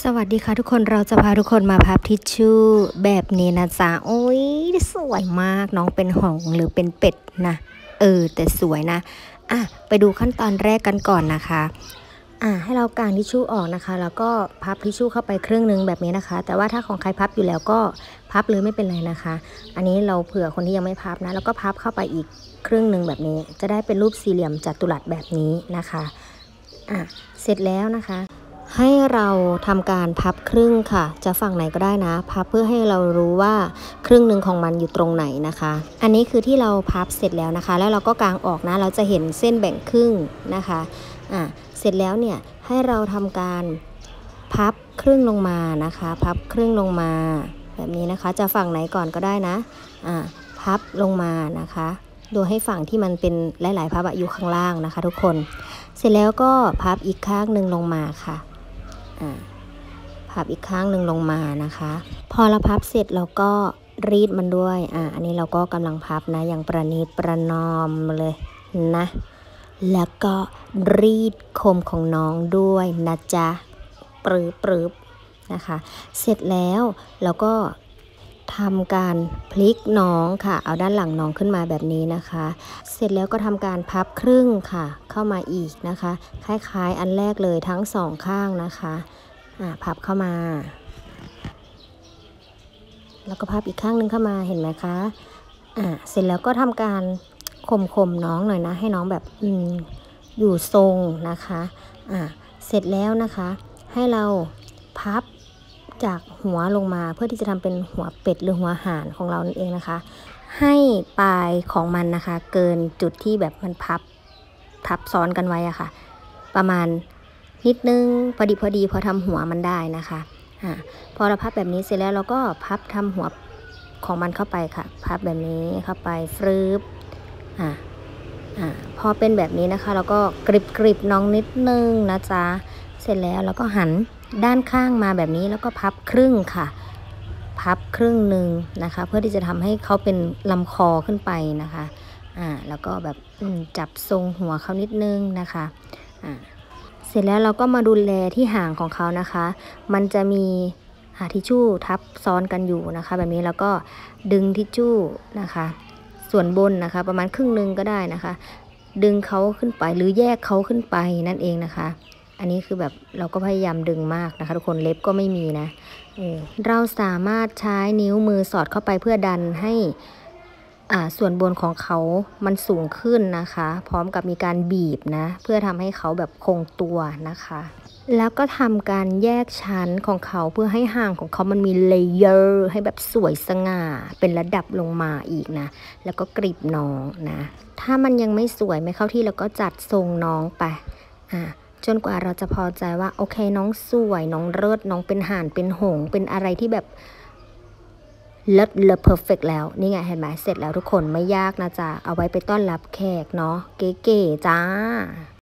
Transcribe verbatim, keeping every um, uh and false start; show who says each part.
Speaker 1: สวัสดีค่ะทุกคนเราจะพาทุกคนมาพับทิชชู่แบบนี้นะจ๊ะโอ้ยสวยมากน้องเป็นหงส์หรือเป็นเป็ดนะเออแต่สวยนะอ่ะไปดูขั้นตอนแรกกันก่อนนะคะอ่ะให้เรากางทิชชู่ออกนะคะแล้วก็พับทิชชู่เข้าไปครึ่งนึงแบบนี้นะคะแต่ว่าถ้าของใครพับอยู่แล้วก็พับเลยไม่เป็นไรนะคะอันนี้เราเผื่อคนที่ยังไม่พับนะแล้วก็พับเข้าไปอีกครึ่งนึงแบบนี้จะได้เป็นรูปสี่เหลี่ยมจัตุรัสแบบนี้นะคะอ่ะเสร็จแล้วนะคะให้เราทำการพับครึ่งค่ะจะฝั่งไหนก็ได้นะพับเพื่อให้เรารู้ว่าครึ่งหนึ่งของมันอยู่ตรงไหนนะคะอันนี้คือที่เราพับเสร็จแล้วนะคะแล้วเราก็กางออกนะเราจะเห็นเส้นแบ่งครึ่งนะคะอ่ะเสร็จแล้วเนี่ยให้เราทำการพับครึ่งลงมานะคะพับครึ่งลงมาแบบนี้นะคะจะฝั่งไหนก่อนก็ได้นะอ่ะพับลงมานะคะโดยให้ฝั่งที่มันเป็นหลายๆพับอยู่ข้างล่างนะคะทุกคนเสร็จแล้วก็พับอีกข้างหนึ่งลงมาค่ะพับอีกข้างหนึ่งลงมานะคะพอเราพับเสร็จเราก็รีดมันด้วยอ่าอันนี้เราก็กำลังพับนะอย่างประณีตประนอมเลยนะแล้วก็รีดคมของน้องด้วยนะจ๊ะปรืบปรืบนะคะเสร็จแล้วเราก็ทำการพลิกน้องค่ะเอาด้านหลังน้องขึ้นมาแบบนี้นะคะเสร็จแล้วก็ทำการพับครึ่งค่ะเข้ามาอีกนะคะคล้ายๆอันแรกเลยทั้งสองข้างนะคะอ่าพับเข้ามาแล้วก็พับอีกข้างนึงเข้ามาเห็นไหมคะอ่าเสร็จแล้วก็ทำการข่มๆน้องหน่อยนะให้น้องแบบอืมอยู่ทรงนะคะอ่าเสร็จแล้วนะคะให้เราพับจากหัวลงมาเพื่อที่จะทำเป็นหัวเป็ดหรือหัวห่านของเรานั่นเองนะคะให้ปลายของมันนะคะเกินจุดที่แบบมันพับทับซ้อนกันไว้อะค่ะประมาณนิดนึงพอดีพอดีพอทำหัวมันได้นะคะอ่าพอเราพับแบบนี้เสร็จแล้วเราก็พับทำหัวของมันเข้าไปค่ะพับแบบนี้เข้าไปฟรึบอ่าอ่าพอเป็นแบบนี้นะคะเราก็กริบกริบน้องนิดนึงนะจ๊ะเสร็จแล้วเราก็หันด้านข้างมาแบบนี้แล้วก็พับครึ่งค่ะพับครึ่งหนึ่งนะคะเพื่อที่จะทำให้เขาเป็นลำคอขึ้นไปนะคะอ่าแล้วก็แบบจับทรงหัวเขานิดนึงนะคะอ่าเสร็จแล้วเราก็มาดูแลที่หางของเขานะคะมันจะมีทิชชู่ทับซ้อนกันอยู่นะคะแบบนี้แล้วก็ดึงทิชชู่นะคะส่วนบนนะคะประมาณครึ่งนึงก็ได้นะคะดึงเขาขึ้นไปหรือแยกเขาขึ้นไปนั่นเองนะคะอันนี้คือแบบเราก็พยายามดึงมากนะคะทุกคนเล็บก็ไม่มีนะเออเราสามารถใช้นิ้วมือสอดเข้าไปเพื่อดันให้อ่าส่วนบนของเขามันสูงขึ้นนะคะพร้อมกับมีการบีบนะเพื่อทำให้เขาแบบคงตัวนะคะแล้วก็ทำการแยกชั้นของเขาเพื่อให้หางของเขามันมีเลเยอร์ให้แบบสวยสง่าเป็นระดับลงมาอีกนะแล้วก็กรีบน้องนะถ้ามันยังไม่สวยไม่เข้าที่เราก็จัดทรงน้องไปอ่าจนกว่าเราจะพอใจว่าโอเคน้องสวยน้องเลิศน้องเป็นห่านเป็นหงส์เป็นอะไรที่แบบเลิศเลอเพอร์เฟกต์แล้วนี่ไงเห็นไหมเสร็จแล้วทุกคนไม่ยากนะจ๊ะเอาไว้ไปต้อนรับแขกเนาะเก๋ๆจ้า